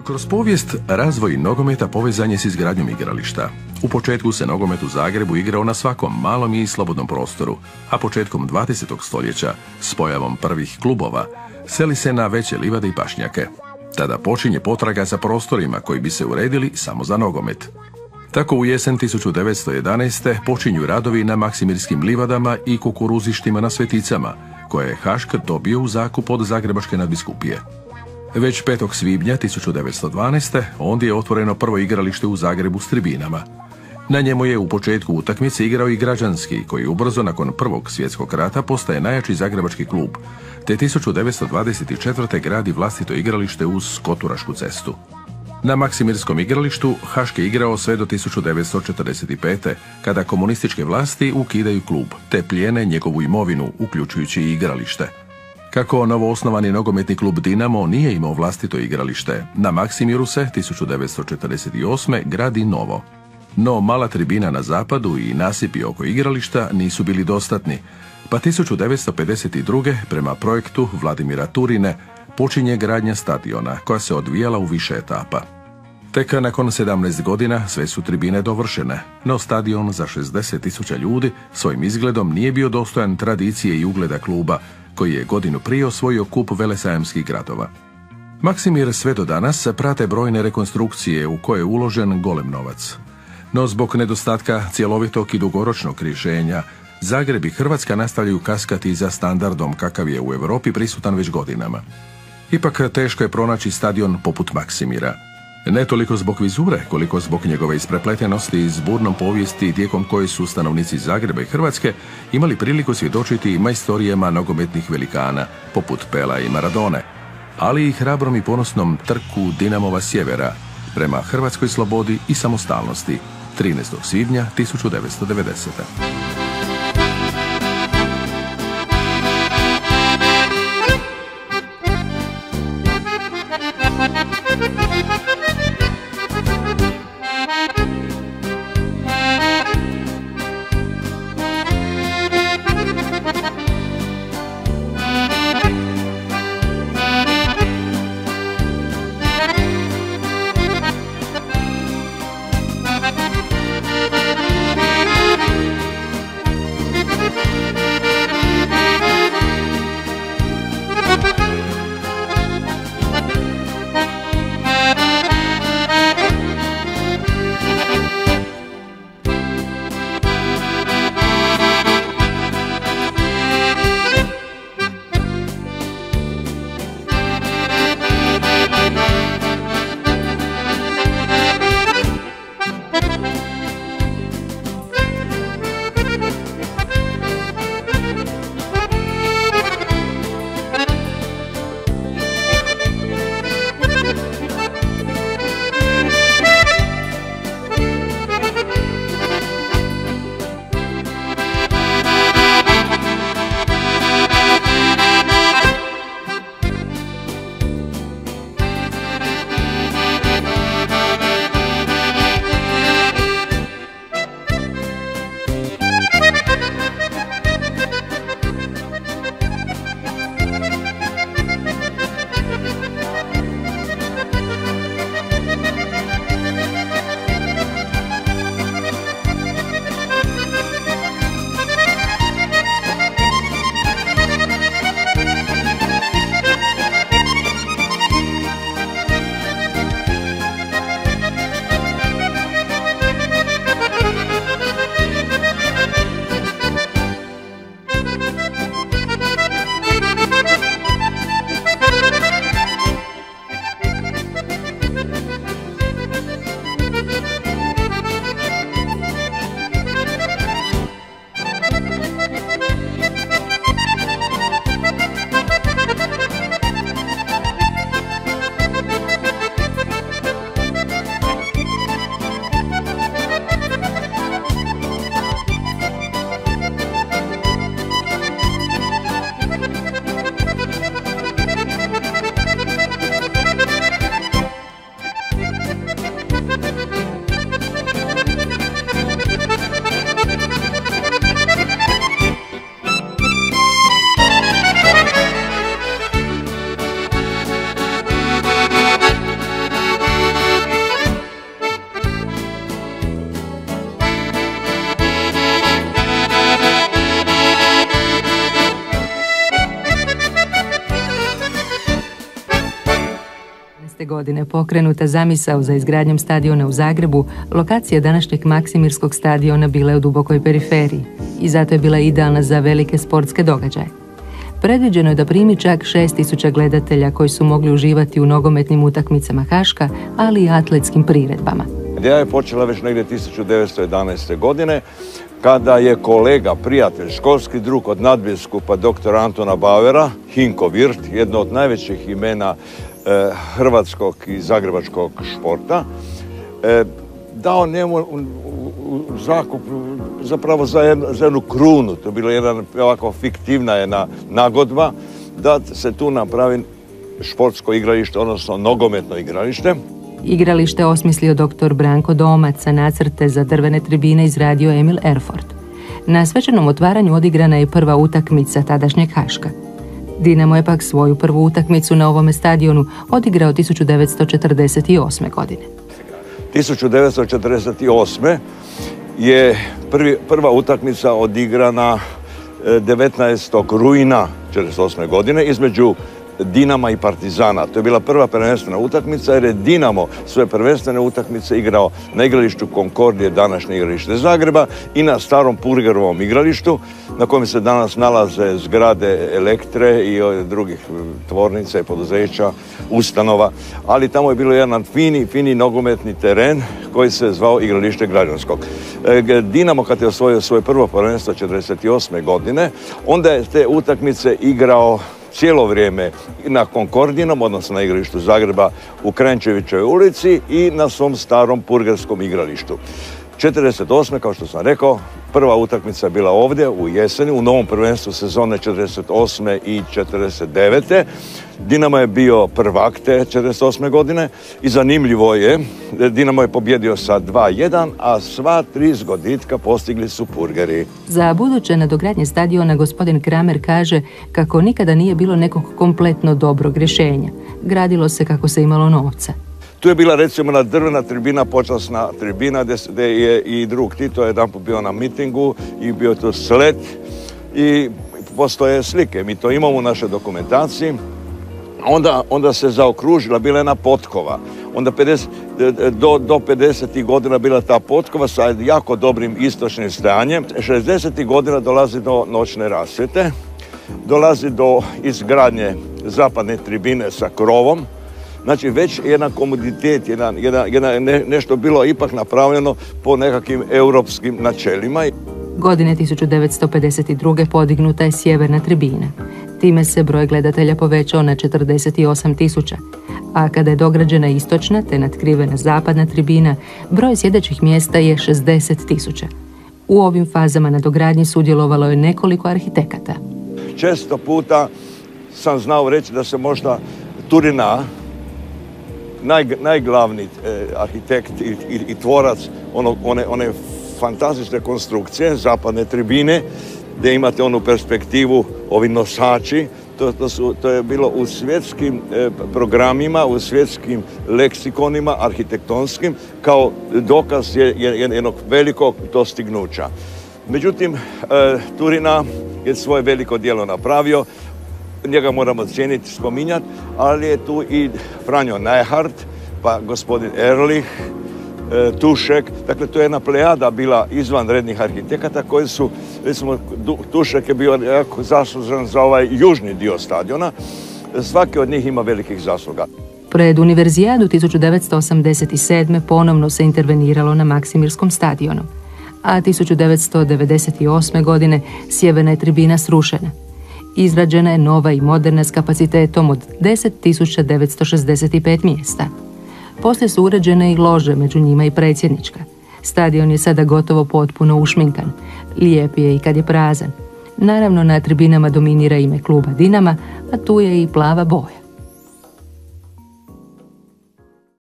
Kroz povijest razvoj nogometa povezan je s izgradnjom igrališta. U početku se nogomet u Zagrebu igrao na svakom malom i slobodnom prostoru, a početkom 20. stoljeća, s pojavom prvih klubova, seli se na veće livade i pašnjake. Tada počinje potraga za prostorima koji bi se uredili samo za nogomet. Tako u jesen 1911. počinju radovi na Maksimirskim livadama i kukuruzištima na Sveticama, koje je Hašk dobio u zakup od Zagrebačke nadbiskupije. Već 5. svibnja 1912. ondje je otvoreno prvo igralište u Zagrebu s tribinama. Na njemu je u početku utakmice igrao i Građanski, koji ubrzo nakon Prvog svjetskog rata postaje najjači zagrebački klub, te 1924. gradi vlastito igralište uz Koturašku cestu. Na Maksimirskom igralištu Hašk je igrao sve do 1945. kada komunističke vlasti ukidaju klub, te plijene njegovu imovinu, uključujući i igralište. Kako novoosnovani nogometni klub Dinamo nije imao vlastito igralište, na Maksimiru se 1948. gradi novo. No mala tribina na zapadu i nasipi oko igrališta nisu bili dostatni, pa 1952. prema projektu Vladimira Turine počinje gradnja stadiona koja se odvijala u više etapa. Tek nakon 17 godina sve su tribine dovršene, no stadion za 60.000 ljudi svojim izgledom nije bio dostojan tradicije i ugleda kluba, koji je godinu prije osvojio kup velesajamskih gradova. Maksimir sve do danas prate brojne rekonstrukcije u koje je uložen golem novac. No zbog nedostatka cjelovitog i dugoročnog rješenja, Zagreb i Hrvatska nastavljaju kaskati za standardom kakav je u Europi prisutan već godinama. Ipak teško je pronaći stadion poput Maksimira. Ne toliko zbog vizure, koliko zbog njegove isprepletenosti s burnom povijesti tijekom koje su stanovnici Zagreba i Hrvatske imali priliku svjedočiti majstorijama nogometnih velikana, poput Pela i Maradone, ali i hrabrom i ponosnom trku Dinamova sjevera prema hrvatskoj slobodi i samostalnosti 13. svibnja 1990. godine pokrenuta zamisao za izgradnjom stadiona u Zagrebu, lokacija današnjeg Maksimirskog stadiona bila je u dubokoj periferiji i zato je bila idealna za velike sportske događaje. Predviđeno je da primi čak 6.000 gledatelja koji su mogli uživati u nogometnim utakmicama Haška, ali i atletskim priredbama. Ideja je počela već negdje 1911. godine, kada je kolega, prijatelj, školski drug od nadbiskupa dr. Antona Bauera, Hinko Virt, jedno od najvećih imena hrvatskog i zagrebačkog športa, dao njemu u zakup zapravo za jednu krunu. To je bila jedna ovako fiktivna jedna nagodba da se tu napravi športsko igralište, odnosno nogometno igralište. Igralište osmislio dr. Branko Domac, a nacrte za drvene tribine izradio Emil Erfurt. Na svečanom otvaranju odigrana je prva utakmica tadašnjeg Haška. Dinamo je pak svoju prvu utakmicu na ovome stadionu odigrao 1948. godine. 1948. je prva utakmica odigrana 19. rujna 1948. godine između Dinama i Partizana. To je bila prva prvenstvena utakmica jer je Dinamo svoje prvenstvene utakmice igrao na igralištu Konkordije, današnje igralište Zagreba, i na starom Purgerovom igralištu na kojem se danas nalaze zgrade Elektre i drugih tvornica i poduzeća, ustanova, ali tamo je bilo jedan fini nogometni teren koji se zvao igralište Građanskog. Dinamo kad je osvojio svoje prvo prvenstvo 1948. godine, onda je te utakmice igrao cijelo vrijeme na Konkordinom, odnosno na igralištu Zagreba u Kranjčevićevoj ulici i na svom starom Purgerskom igralištu. 1948. kao što sam rekao, prva utakmica je bila ovdje u jeseni, u novom prvenstvu sezone 1948. i 1949. Dinamo je bio prvak te 1948. godine i zanimljivo je, Dinamo je pobjedio sa 2:1, a sva 3 zgoditka postigli su Purgeri. Za buduće nadogradnje stadiona gospodin Kramer kaže kako nikada nije bilo nekog kompletno dobrog rješenja. Gradilo se kako se imalo novca. Tu je bila recimo na drvena tribina, počasna tribina, gdje je i drug Tito jedanput bio na mitingu i bio to slet i postoje slike. Mi to imamo u našoj dokumentaciji. Onda se zaokružila, bila jedna potkova. Onda do 50. godina bila ta potkova sa jako dobrim istočnim stanjem. 60. godina dolazi do noćne rasvjete, dolazi do izgradnje zapadne tribine sa krovom. Znači već jedan komoditet, nešto bilo ipak napravljeno po nekakvim europskim načelima. Godine 1952. podignuta je sjeverna tribina. Time se broj gledatelja povećao na 48.000, a kada je dograđena istočna te natkrivena zapadna tribina, broj sjedećih mjesta je 60.000. U ovim fazama nadogradnje sudjelovalo je nekoliko arhitekata. Često puta sam znao reći da se možda Turina, najglavni arhitekt i tvorac one fantastične konstrukcije, zapadne tribine, gdje imate onu perspektivu, ovi nosači, to je bilo u svjetskim programima, u svjetskim leksikonima, arhitektonskim, kao dokaz jednog velikog dostignuća. Međutim, Turina je svoje veliko djelo napravio, njega moramo cijeniti, spominjati, ali je tu i Franjo Neihart, pa gospodin Ehrlich, Tušek. Dakle, to je jedna plejada bila izvanrednih arhitekata koji su, recimo, Tušek je bio jako zaslužan za ovaj južni dio stadiona. Svaki od njih ima velikih zasluga. Pred Univerzijadu 1987. ponovno se interveniralo na Maksimirskom stadionu, a 1998. godine sjeverna je tribina srušena. Izrađena je nova i moderna s kapacitetom od 10.965 mjesta. Poslije su uređene i lože, među njima i predsjednička. Stadion je sada gotovo potpuno ušminkan. Lijep je i kad je prazan. Naravno, na tribinama dominira ime kluba Dinama, a tu je i plava boja.